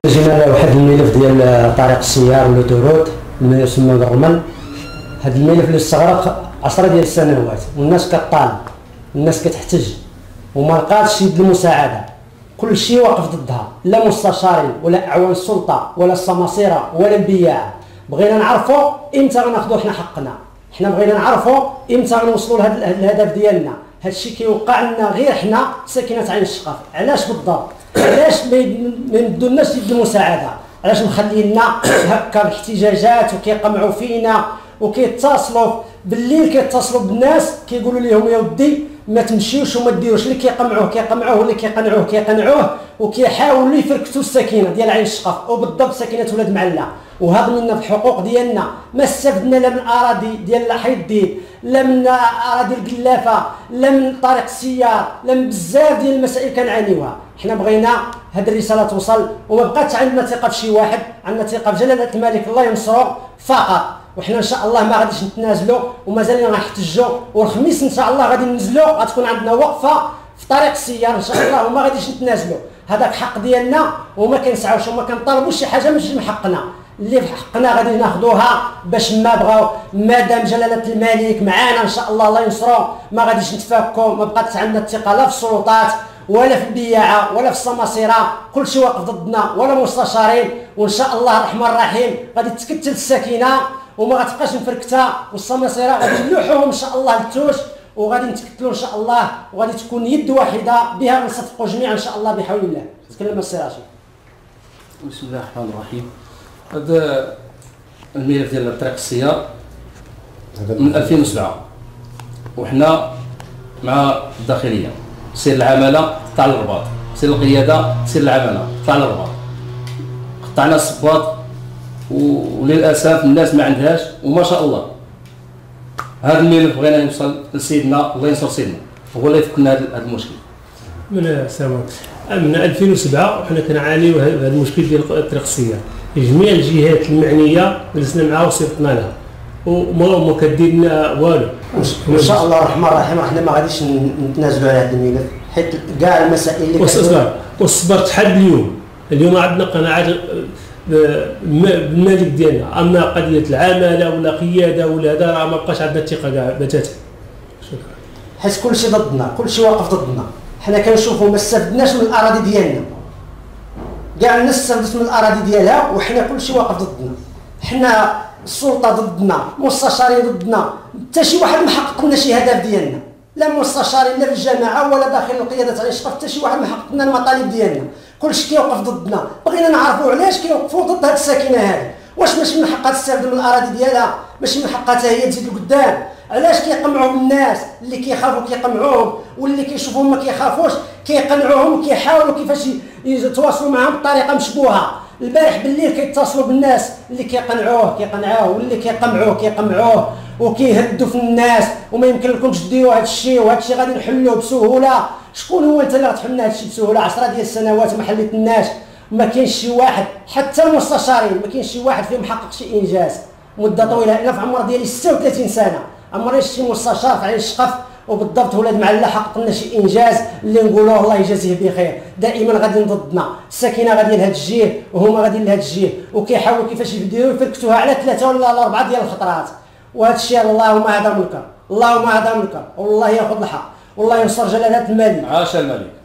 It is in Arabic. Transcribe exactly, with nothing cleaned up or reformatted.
جينا على واحد الملف ديال طريق السيار والأوتورود ما يسمى بالرمل. هذا الملف اللي استغرق عشرة ديال السنوات والناس كطالب، الناس كتحتج وما لقاتش يد المساعده، كل شيء واقف ضدها، لا مستشارين ولا اعوان السلطه ولا السماسره ولا البياعه. بغينا نعرفوا امتى غناخذوا حنا حقنا، حنا بغينا نعرفوا امتى غنوصلوا لهذا الهدف ديالنا. هذا الشيء كيوقع لنا غير حنا ساكنه عين الشقف. علاش بالضبط؟ علاش ما يمدولناش يد المساعده؟ علاش مخلينا هكا باحتجاجات وكيقمعوا فينا وكيتصلوا بالليل، كيتصلوا بالناس كيقولوا لهم يا ودي ما تمشيوش وما ديروش. اللي كيقمعوه كيقمعوه واللي كيقنعوه كيقنعوه وكيحاولوا يفركتوا السكينه ديال عين الشقف وبالضبط سكينه ولاد معله. وهضمنا في الحقوق ديالنا، ما استفدنا لا من اراضي ديال حي الدين، لا من اراضي القلافه، لا من طريق السيار، لا من بزاف ديال المسائل كنعانيوها. حنا بغينا هذه الرساله توصل وما بقاتش عندنا ثقه في شي واحد، عندنا ثقه في جلاله الملك الله ينصرو فقط. وحنا ان شاء الله ما غاديش نتنازلوا ومازالين غنحتجوا، والخميس ان شاء الله غادي ننزلوا، غتكون عندنا وقفه في طريق السيار ان شاء الله وما غاديش نتنازلوا. هذاك حق ديالنا وما كنسعاوش وما كنطالبوش شي حاجه ماشي من حقنا. اللي في حقنا غادي ناخذوها باش ما بغاو، مادام جلاله الملك معانا ان شاء الله الله ينصرو ما غاديش نتفكوا. ما بقاتش عندنا الثقه لا في السلطات ولا في البياعه ولا في السماسره، كلشي واقف ضدنا ولا مستشارين. وان شاء الله الرحمن الرحيم غادي تكتل السكينه وما غتبقاش مفركته، والسماسره غادي نلوحوهم ان شاء الله للتوش وغادي نتكتلوا ان شاء الله، وغادي تكون يد واحده بها غنصفقوا جميعا ان شاء الله بحول الله. تكلم السي راشد. بسم الله الرحمن الرحيم. هذا الملف ديال طريق السيار من ألفين وسبعة وحنا مع الداخليه، سير العماله تاع الرباط، سير القياده سير العماله تاع الرباط، قطعنا الصباط وللاسف الناس ما عندهاش. وما شاء الله هذا الملف بغينا يوصل لسيدنا الله ينصر سيدنا هو اللي يفك لنا هذا المشكل. من سنوات من ألفين وسبعة وحنا كنعانيو هذا المشكل ديال طريق السيار. جميع الجهات المعنيه جلسنا معاها وصيفطنا لها وما ما كدير لنا والو. ان شاء الله الرحمن الرحيم حنا ما غاديش نتنازلوا على هذا الملف، حيت كاع المسائل اللي والصبر والصبر حد اليوم. اليوم عندنا قناعه بالملك ديالنا، اما قضيه العماله ولا قياده ولا هذا راه ما بقاش عندنا الثقه كاع بتاتا. حيت كلشي ضدنا، كلشي واقف ضدنا. حنا كنشوفوا ما استفدناش من الاراضي ديالنا، كاع الناس استفدت من الاراضي ديالها وحنا كلشي واقف ضدنا. حنا السلطه ضدنا، مستشارين ضدنا، حتى شي واحد ما حقق لنا شي هدف ديالنا، لا مستشارين لا في الجماعه ولا داخل القياده تاع الشقف، حتى شي واحد ما حقق لنا المطالب ديالنا. كلشي كيوقف ضدنا. بغينا نعرفوا علاش كيوقفوا ضد هذه الساكنه هذه. واش ماشي من حقها تستافد من الاراضي ديالها؟ ماشي من حقها حتى هي تزيد لقدام؟ علاش كيقمعوا الناس اللي كيخافوا كيقمعوهم واللي كيشوفوهم ما كيخافوش كيقنعوهم وكيحاولوا كيفاش يتواصلوا معهم بطريقه مشبوهه؟ البارح بالليل كيتصلوا بالناس اللي كيقنعوه كيقنعوه واللي كيقمعوه كيقمعوه وكيهدوا في الناس وما يمكن لكمش ديروا هذا الشيء وهذا الشيء غادي نحلوه بسهوله. شكون هو انت اللي غتحل لنا هذا الشيء بسهوله؟ عشرة ديال السنوات ما حليتناش، ما كاينش شي واحد حتى المستشارين ما كاينش شي واحد فيهم حقق شي انجاز مده طويله. انا في عمر ديالي ستة وثلاثين سنه عمري شي مستشار في عين الشقف وبالضبط ولاد معله حقق لنا شي انجاز اللي نقولوه الله يجازيه بخير. دائما غادي ضدنا، السكينه غادي لهذا الجهه وهما غادي لهذا الجهه وكيحاولوا كيفاش يديروا يفركتوها على ثلاثه ولا اربعه ديال الخطرات. وهذا الشيء اللهم هذا منكر، اللهم هذا منكر والله ياخذ الحق والله ينصر جلاله الملك. عاش الملك.